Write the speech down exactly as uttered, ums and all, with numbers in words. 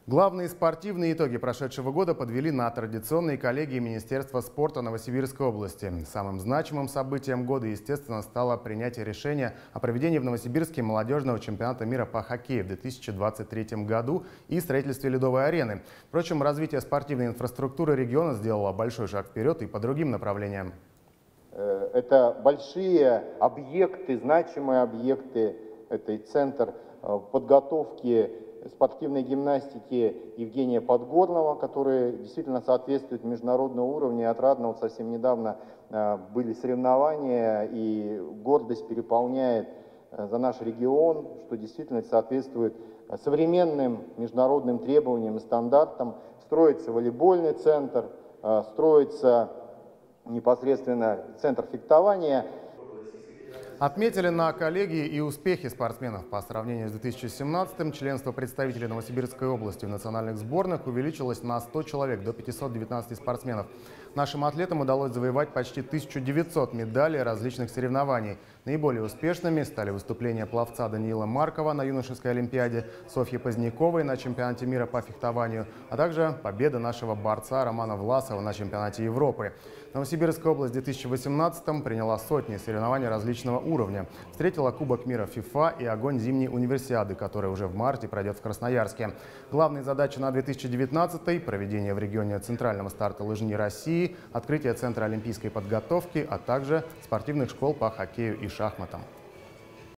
Главные спортивные итоги прошедшего года подвели на традиционной коллегии Министерства спорта Новосибирской области. Самым значимым событием года, естественно, стало принятие решения о проведении в Новосибирске молодежного чемпионата мира по хоккею в две тысячи двадцать третьем году и строительстве ледовой арены. Впрочем, развитие спортивной инфраструктуры региона сделало большой шаг вперед и по другим направлениям. Это большие объекты, значимые объекты. Это и центр подготовки спортивной гимнастики Евгения Подгорного, который действительно соответствует международному уровню. И отрадно, вот совсем недавно были соревнования, и гордость переполняет за наш регион, что действительно соответствует современным международным требованиям и стандартам. Строится волейбольный центр, строится непосредственно центр фехтования. Отметили на коллегии и успехи спортсменов. По сравнению с две тысячи семнадцатым членство представителей Новосибирской области в национальных сборных увеличилось на сто человек, до пятисот девятнадцати спортсменов. Нашим атлетам удалось завоевать почти тысячу девятьсот медалей различных соревнований. Наиболее успешными стали выступления пловца Даниила Маркова на юношеской олимпиаде, Софьи Поздняковой на чемпионате мира по фехтованию, а также победа нашего борца Романа Власова на чемпионате Европы. Новосибирская область в две тысячи восемнадцатом приняла сотни соревнований различного уровня. Встретила Кубок мира ФИФА и огонь зимней универсиады, которая уже в марте пройдет в Красноярске. Главные задачи на две тысячи девятнадцатый – проведение в регионе центрального старта лыжни России, открытие Центра олимпийской подготовки, а также спортивных школ по хоккею и шахматам.